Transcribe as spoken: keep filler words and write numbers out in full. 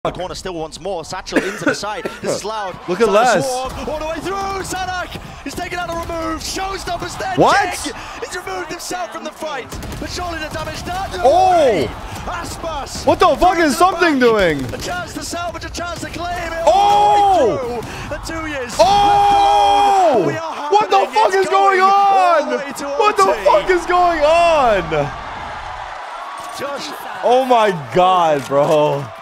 The corner still wants more. Satchel into the side. This is loud. Look at Les. All the way through. Sanak is taken out and removed. Showstopper's dead. What? Jig. He's removed himself from the fight. But surely the damage done. No oh! way. Aspas. What the fuck is something back. doing? A chance to salvage, a chance to claim it. Oh! The two years. Oh! What the fuck is going on? What the fuck is going on? Josh. Oh my god, bro.